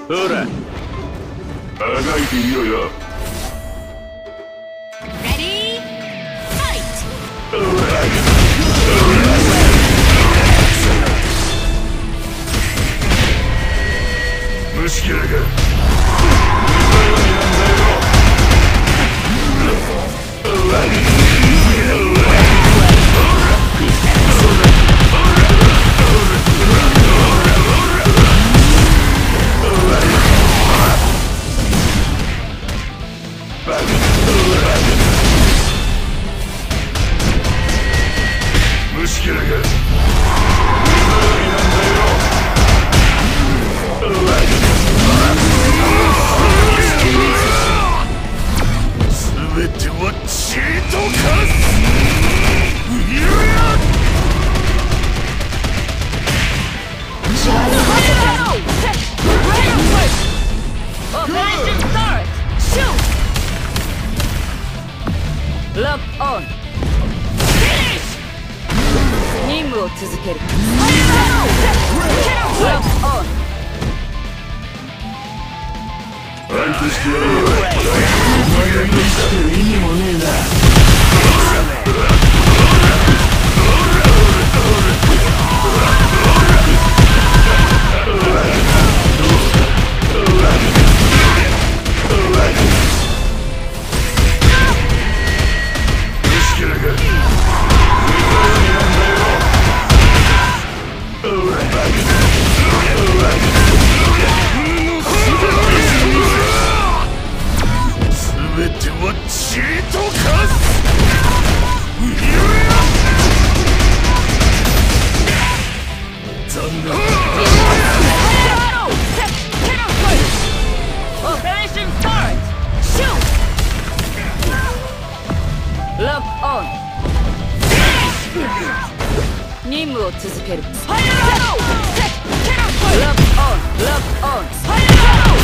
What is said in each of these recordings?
ほら、あがいてみろよ。 Ready? Fight! 虫けらが虫けらが全ては血と化す。 Operation start! Shoot! Lock on! Finish! 任務を続ける。Lock on! 相手してやるよ。 お前が生きてる意味もねえな。 虫けらが全ては血と化す。残念。 Operation start! Shoot! Lock on! Finish! 任務を続ける。Lock on! Lock on!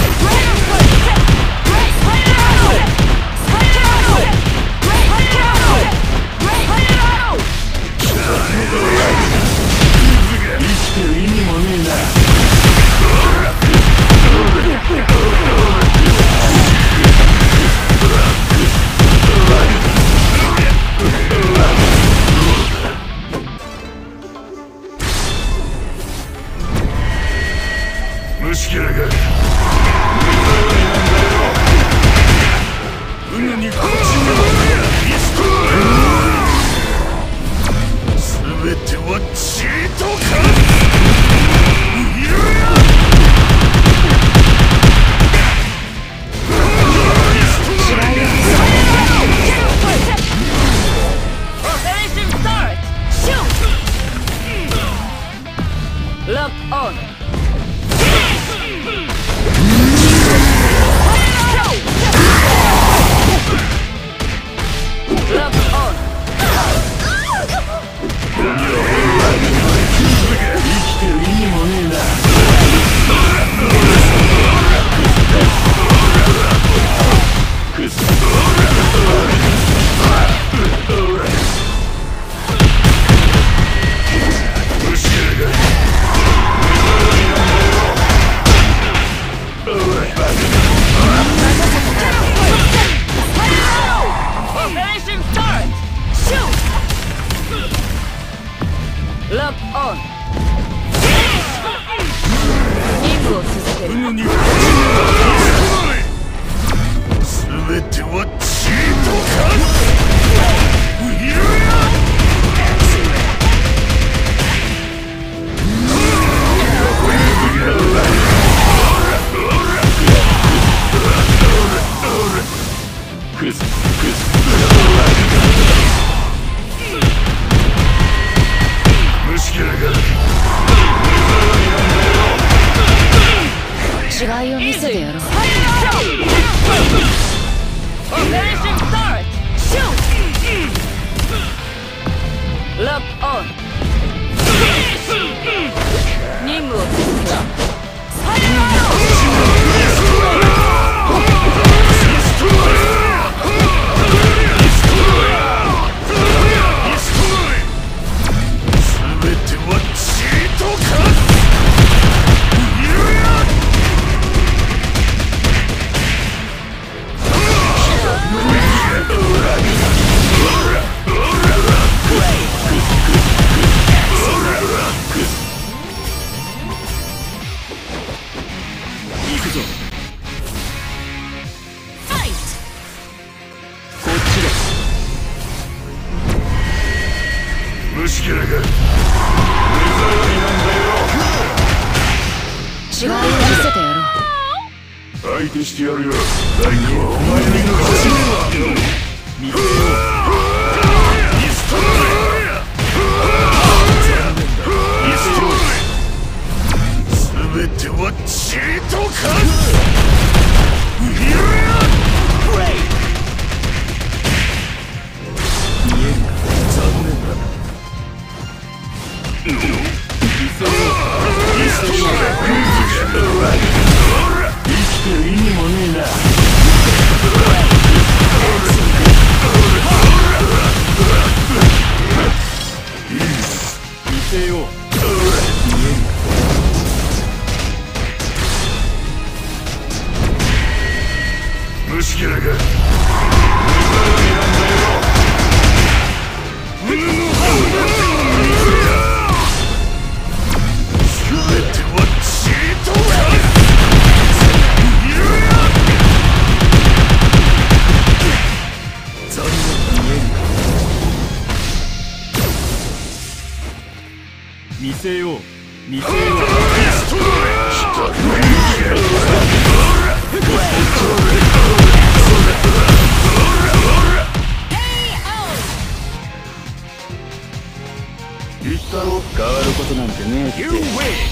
Fire! 生きてる意味もねえな。 虫けらが虫けらが目障りなんだよ。 違いを見せてやろう。 相手してやるよ。大工はお前の命だ。見せよう。リストローレ。全てはチートか。虫けらが見せよう見せよう。 言ったろ。 変わることなんてねえって。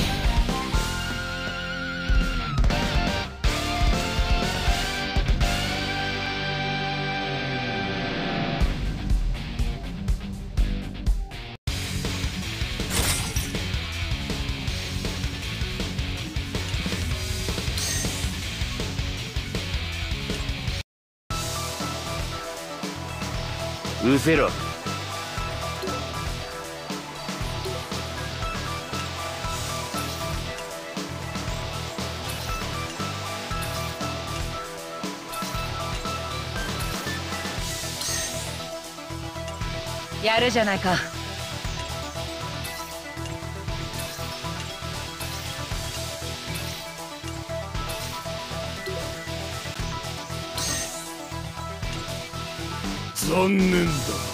うせろ。 やるじゃないか。 残念だ。